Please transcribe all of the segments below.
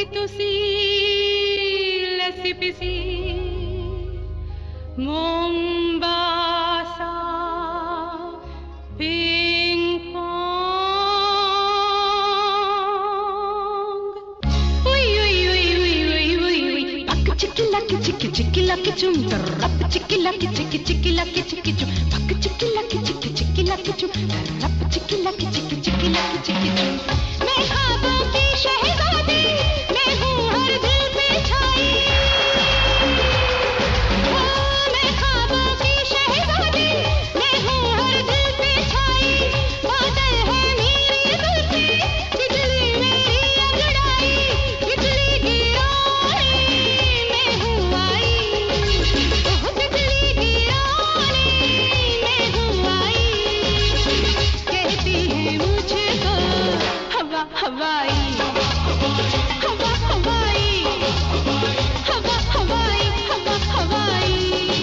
tu si lesipisi Mombasa ping pong ui ui ui ui ui ui ui pak chiki laki chum rap chiki laki chum pak chiki laki chum rap chiki laki chum मैं ख्वाबों की शहज़ादी मैं हूँ हर दिल पे छाई मैं ख्वाबों की शहज़ादी मैं हूँ हर दिल पे छाई बादल है मेरी जुल्फी बिजली मेरी अंगड़ाई बिजली गिराने मैं हूँ आई बिजली गिराने मैं हूँ आई कहती है मुझको हवा हवाई हवा हवाई हवा हवाई हवा हवाई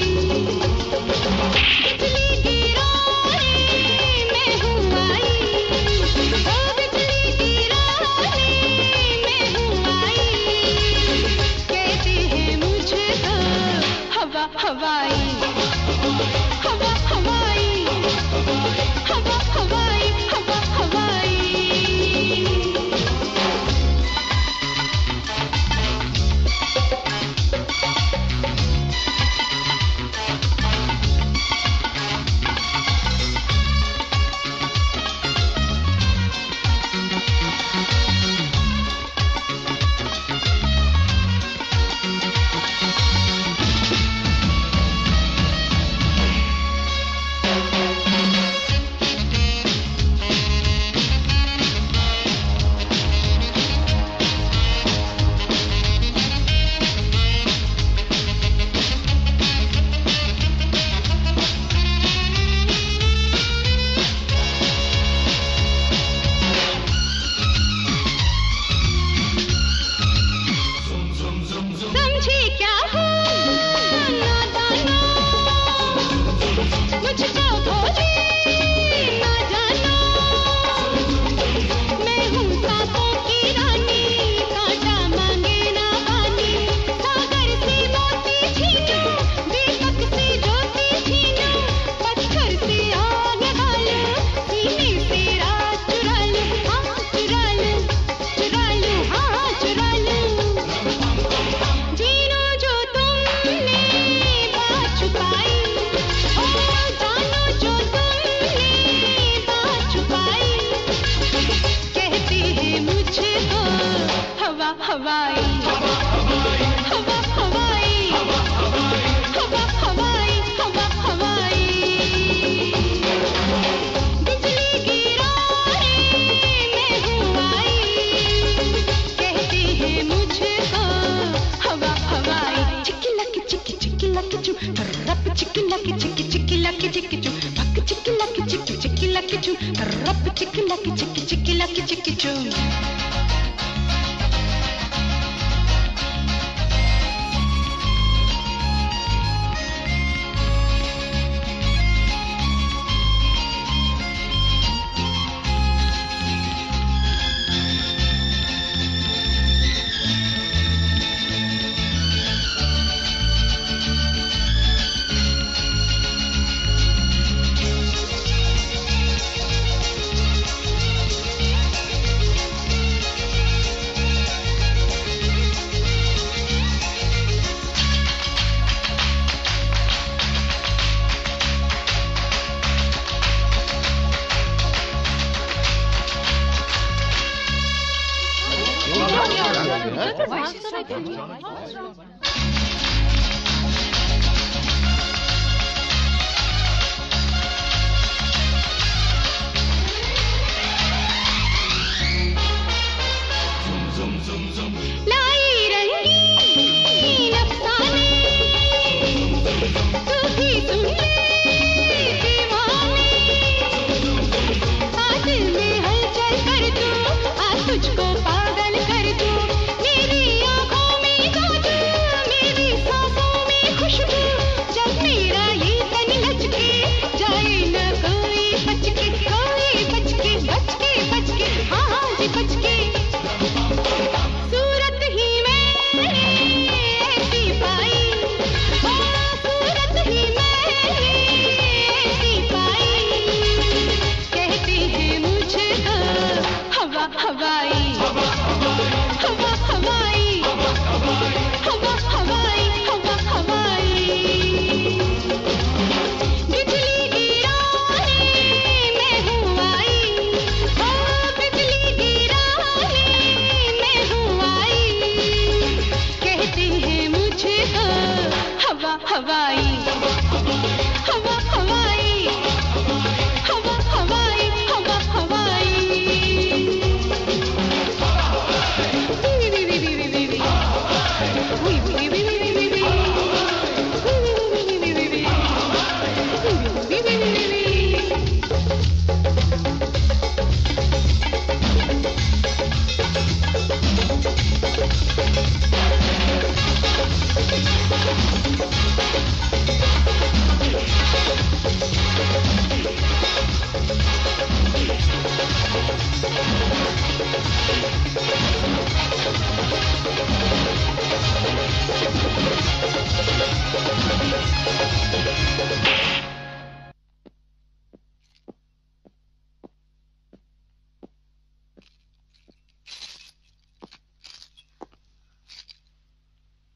बिजली गिराने मैं हूँ आई बिजली गिराने मैं हूँ आई कहती है मुझको हवा हवाई हवा हवाई हवा हवाई हवा हवाई समझी क्या हूँ नादाना मुझको भोली ना जाना मैं हूँ सांपों की रानी कांटा मांगे ना पानी सागर से मोती छीनो दीपक से ज्योति छीनो पत्थर से आग डालो सीने से रात चुरा लो हाँ चुरा लो हाँ चुरा लो जीनो जो तुमने बात छुपाई ओ जानो जो तुमने बात छुपाई कहती है मुझको हवा हवाई हवा हवाई हवा हवाई हवा हवाई बिजली गिराने मैं हूँ आई कहती है मुझको हवा हवाई चिक्की लकी चू रप चिक्की लकी चू पक चिक्की लकी चू रप चिक्की लकी चू लाई रंगीन अफसाने तू भी सुन ले दीवाने बादल में हलचल कर दूं तुझको पागल कर दूं मेरी आँखों में जादू मेरी सांसों में खुशबू जब मेरा ये तन लचके जाए न कोई बच के हाँ जी बच के सूरत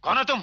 कौन हो तुम?